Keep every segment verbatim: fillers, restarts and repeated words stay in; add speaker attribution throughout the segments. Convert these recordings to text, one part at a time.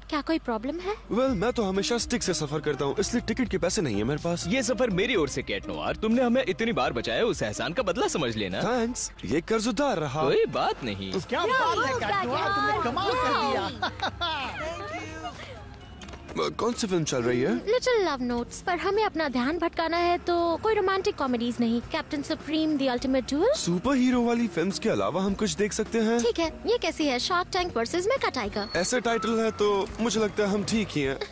Speaker 1: क्या कोई प्रॉब्लम है?
Speaker 2: वेल well, मैं तो हमेशा स्टिक से सफर करता हूँ, इसलिए टिकट के पैसे नहीं है मेरे पास।
Speaker 3: ये सफर मेरी ओर से कैट नोवार, तुमने हमें इतनी बार बचाया, उस एहसान का बदला समझ लेना।
Speaker 2: थैंक्स, ये कर्जदार रहा।
Speaker 3: कोई बात नहीं।
Speaker 4: क्या बात है कैट नोवार, तुमने कमाल कर दिया।
Speaker 2: कौन सी फिल्म चल रही है?
Speaker 1: Little love notes. पर हमें अपना ध्यान भटकाना है तो कोई रोमांटिक कॉमेडीज नहीं। Captain supreme, the ultimate duel.
Speaker 2: Superhero वाली फिल्म्स के अलावा हम कुछ देख सकते हैं?
Speaker 1: ठीक है, ये कैसी है? Shark tank versus mega tiger.
Speaker 2: ऐसे टाइटल है तो मुझे लगता है हम ठीक ही हैं।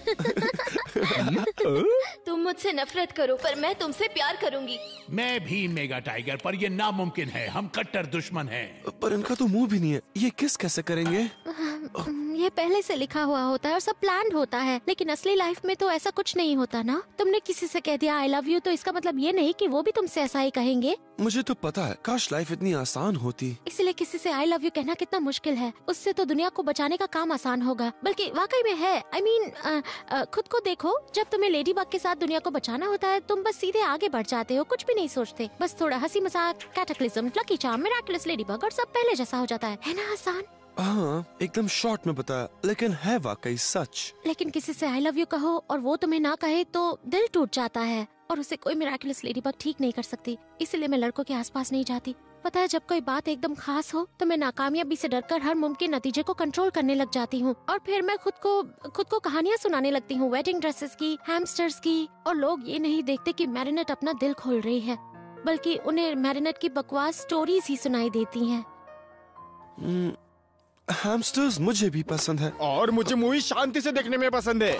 Speaker 5: तुम मुझसे नफरत करो पर मैं तुमसे प्यार करूंगी।
Speaker 4: मैं भी मेगा टाइगर, पर ये नामुमकिन है, हम कट्टर दुश्मन हैं।
Speaker 2: पर इनका तो मुंह भी नहीं है, ये किस कैसे करेंगे?
Speaker 1: ये पहले से लिखा हुआ होता है और सब प्लान्ड होता है, लेकिन असली लाइफ में तो ऐसा कुछ नहीं होता ना। तुमने किसी से कह दिया आई लव यू तो इसका मतलब ये नहीं कि वो भी तुमसे ऐसा ही कहेंगे।
Speaker 2: मुझे तो पता है, काश लाइफ इतनी आसान होती।
Speaker 1: इसलिए किसी से आई लव यू कहना कितना मुश्किल है, उससे तो दुनिया को बचाने का काम आसान होगा। बल्कि वाकई में है। आई I मीन mean, खुद को देखो, जब तुम्हें लेडी बग के साथ दुनिया को बचाना होता है तुम बस सीधे आगे बढ़ जाते हो, कुछ भी नहीं सोचते। बस थोड़ा हंसी मजाक, cataclysm, lucky charm, miraculous ladybug और सब पहले जैसा हो जाता है। है ना आसान?
Speaker 2: हाँ, एकदम शॉर्ट में बताया, लेकिन है वाकई सच।
Speaker 1: लेकिन किसी से आई लव यू कहो और वो तुम्हें ना कहे तो दिल टूट जाता है, और उसे कोई मिराकुलस लेडीबग ठीक नहीं कर सकती। इसलिए मैं लड़कों के आसपास नहीं जाती। पता है, जब कोई बात एकदम खास हो तो मैं नाकामयाबी से डरकर हर मुमकिन नतीजे को कंट्रोल करने लग जाती हूँ, और फिर मैं खुद को खुद को कहानियाँ सुनाने लगती हूँ, वेडिंग ड्रेसेस की, हैमस्टर्स की। और लोग ये नहीं देखते कि मैरिनेट अपना दिल खोल रही है, बल्कि उन्हें मैरिनेट की बकवास स्टोरीज ही सुनाई देती हैं।
Speaker 2: हैमस्टर्स मुझे भी पसंद है,
Speaker 6: और मुझे मूवी शांति से देखने में पसंद है।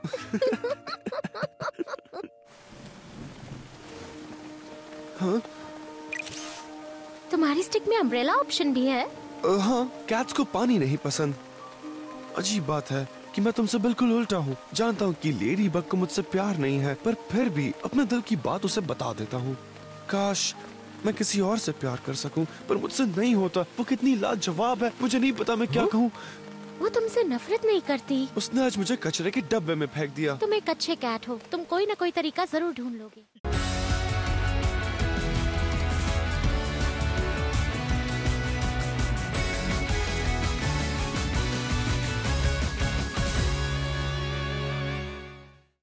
Speaker 2: हाँ?
Speaker 1: तुम्हारी स्टिक में अम्ब्रेला ऑप्शन भी है।
Speaker 2: uh, हाँ, कैट्स को पानी नहीं पसंद। अजीब बात है कि मैं तुमसे बिल्कुल उल्टा हूँ। जानता हूँ कि लेडी बग को मुझसे प्यार नहीं है, पर फिर भी अपने दिल की बात उसे बता देता हूँ। काश मैं किसी और से प्यार कर सकूं, पर मुझसे नहीं होता। वो कितनी लाजवाब है, मुझे नहीं पता मैं क्या कहूँ।
Speaker 1: वो तुमसे नफरत नहीं करती।
Speaker 2: उसने आज मुझे कचरे के डब्बे में फेंक दिया।
Speaker 1: तुम एक अच्छे कैट हो, तुम कोई न कोई तरीका जरूर ढूंढ लोगे।